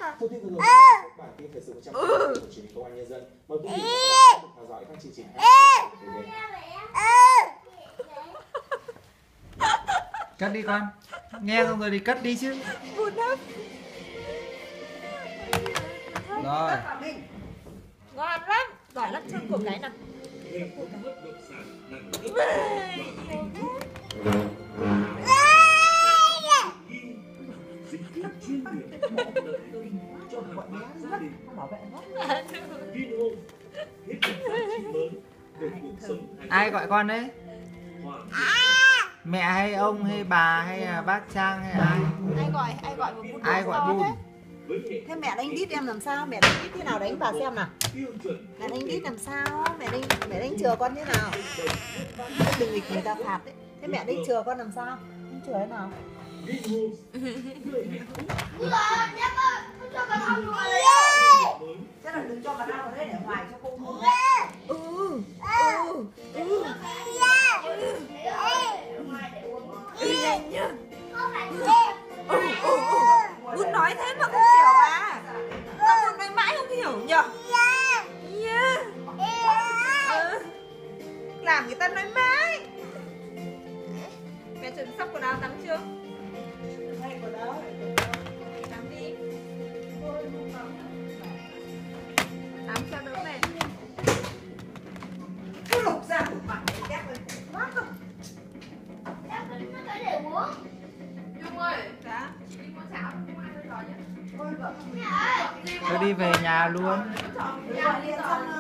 Thông tin vừa rồi là bản tin thời sự 100% của truyền hình Công an Nhân dân. Mời quý vị và các bạn tiếp tục theo dõi các chương trình khác. Cất đi con. Nghe xong rồi thì cất đi chứ. Buồn lắm. Rồi. Ngon lắm. Giỏi lắm chân của cái nào. Ai gọi con đấy? Mẹ hay ông hay bà hay là bác Trang hay ai? Ai gọi một bún Ai gọi bún? Thế mẹ đánh đít em làm sao? Mẹ đánh đít thế nào đánh bà xem nào. Mẹ đánh đít làm sao? Mẹ đánh chừa con thế nào? Đừng nghịch người ta phạt đấy. Thế mẹ đánh chừa con làm sao? Đánh chừa thế nào? Chắc là đừng cho bà ăn vào đấy để ngoài cho cô uống. Nhanh nhá. Bún nói thế mà không hiểu à? Sao bún nói mãi không hiểu nhở? Làm người ta nói mãi. Mẹ chuẩn bị sắp quần áo tắm chưa? Hay quần áo. Tắm đi. Tắm cho đỡ mệt. Cứ lục ra một mặt để đét lên. Mát không? Nó phải để uống. Dung ơi. Dạ. Đi mua cháo, mua ăn rồi nhá. Tôi đi về nhà luôn. Gọi điện cho